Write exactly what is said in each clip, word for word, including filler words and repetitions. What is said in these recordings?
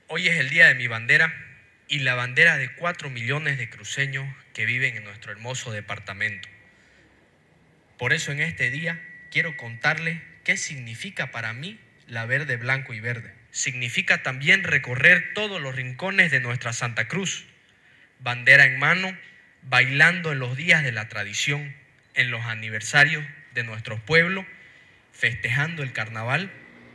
Hoy es el día de mi bandera y la bandera de cuatro millones de cruceños que viven en nuestro hermoso departamento. Por eso en este día quiero contarles qué significa para mí la verde, blanco y verde. Significa también recorrer todos los rincones de nuestra Santa Cruz, bandera en mano, bailando en los días de la tradición, en los aniversarios de nuestros pueblos, festejando el carnaval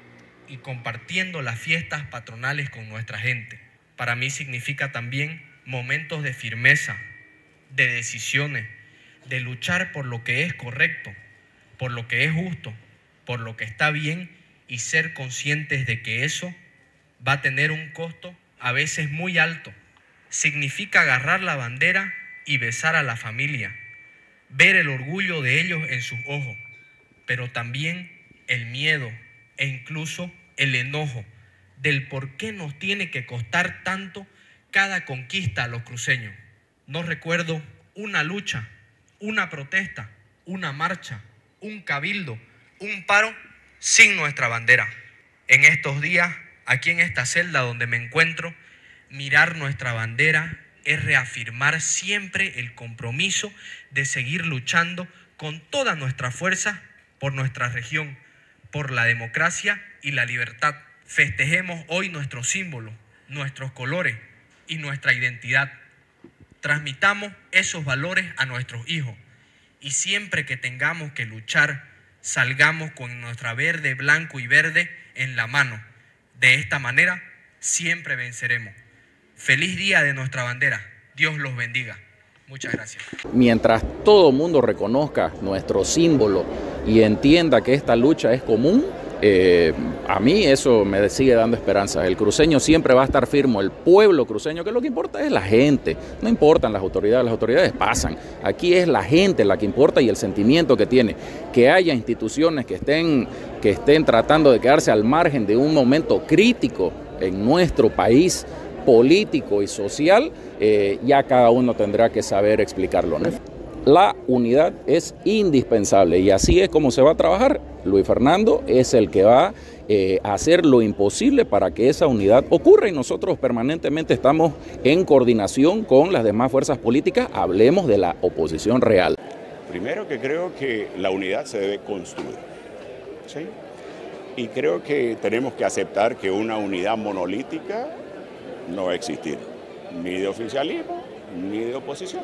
y compartiendo las fiestas patronales con nuestra gente. Para mí significa también momentos de firmeza, de decisiones, de luchar por lo que es correcto, por lo que es justo, por lo que está bien y ser conscientes de que eso va a tener un costo a veces muy alto. Significa agarrar la bandera y besar a la familia, ver el orgullo de ellos en sus ojos, pero también el miedo e incluso el enojo del por qué nos tiene que costar tanto cada conquista a los cruceños. No recuerdo una lucha, una protesta, una marcha, un cabildo, un paro sin nuestra bandera. En estos días, aquí en esta celda donde me encuentro, mirar nuestra bandera es reafirmar siempre el compromiso de seguir luchando con toda nuestra fuerza por nuestra región, por la democracia y la libertad. Festejemos hoy nuestros símbolos, nuestros colores y nuestra identidad. Transmitamos esos valores a nuestros hijos y siempre que tengamos que luchar, salgamos con nuestra verde, blanco y verde en la mano. De esta manera, siempre venceremos. Feliz día de nuestra bandera. Dios los bendiga. Muchas gracias. Mientras todo el mundo reconozca nuestro símbolo y entienda que esta lucha es común, eh, a mí eso me sigue dando esperanza. El cruceño siempre va a estar firme, el pueblo cruceño, que lo que importa es la gente, no importan las autoridades, las autoridades pasan. Aquí es la gente la que importa y el sentimiento que tiene. Que haya instituciones que estén, que estén tratando de quedarse al margen de un momento crítico en nuestro país, político y social, eh, ya cada uno tendrá que saber explicarlo, ¿no? La unidad es indispensable y así es como se va a trabajar. Luis Fernando es el que va eh, a hacer lo imposible para que esa unidad ocurra y nosotros permanentemente estamos en coordinación con las demás fuerzas políticas. Hablemos de la oposición real. Primero que creo que la unidad se debe construir, ¿sí? Y creo que tenemos que aceptar que una unidad monolítica no va a existir, ni de oficialismo ni de oposición.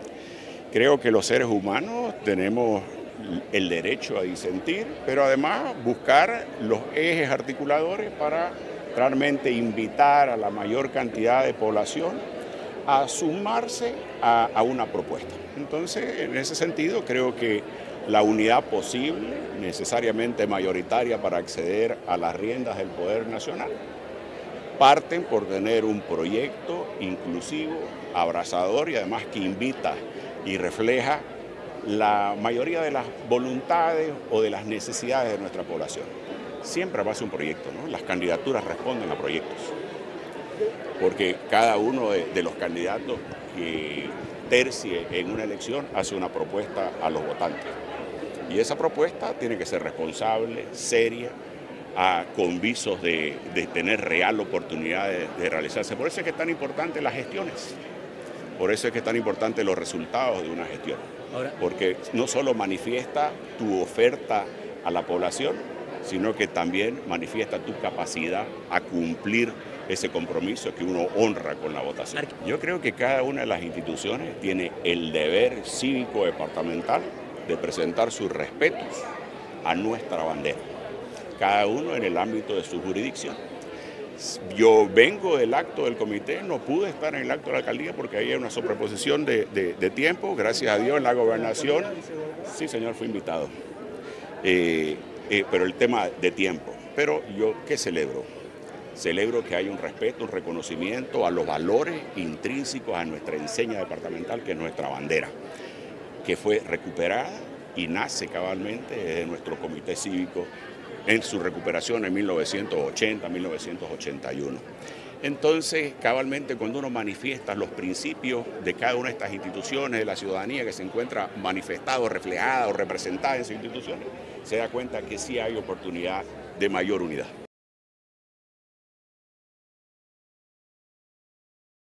Creo que los seres humanos tenemos el derecho a disentir, pero además buscar los ejes articuladores para realmente invitar a la mayor cantidad de población a sumarse a, a una propuesta. Entonces, en ese sentido, creo que la unidad posible, necesariamente mayoritaria para acceder a las riendas del poder nacional, parten por tener un proyecto inclusivo, abrazador y además que invita y refleja la mayoría de las voluntades o de las necesidades de nuestra población. Siempre va a ser un proyecto, ¿no? Las candidaturas responden a proyectos, porque cada uno de, de los candidatos que tercie en una elección hace una propuesta a los votantes. Y esa propuesta tiene que ser responsable, seria, a, con visos de, de tener real oportunidad de, de realizarse. Por eso es que es tan importante las gestiones, por eso es que es tan importante los resultados de una gestión, Ahora, porque no solo manifiesta tu oferta a la población, sino que también manifiesta tu capacidad a cumplir ese compromiso que uno honra con la votación. Yo creo que cada una de las instituciones tiene el deber cívico departamental de presentar sus respetos a nuestra bandera, cada uno en el ámbito de su jurisdicción. Yo vengo del acto del comité, no pude estar en el acto de la alcaldía porque ahí hay una sobreposición de, de, de tiempo, gracias a Dios en la gobernación, sí señor, fui invitado, eh, eh, pero el tema de tiempo. Pero yo, ¿qué celebro? Celebro que hay un respeto, un reconocimiento a los valores intrínsecos a nuestra enseña departamental, que es nuestra bandera, que fue recuperada y nace cabalmente desde nuestro comité cívico en su recuperación en mil novecientos ochenta, mil novecientos ochenta y uno. Entonces, cabalmente, cuando uno manifiesta los principios de cada una de estas instituciones, de la ciudadanía que se encuentra manifestada, reflejada o representada en sus instituciones, se da cuenta que sí hay oportunidad de mayor unidad.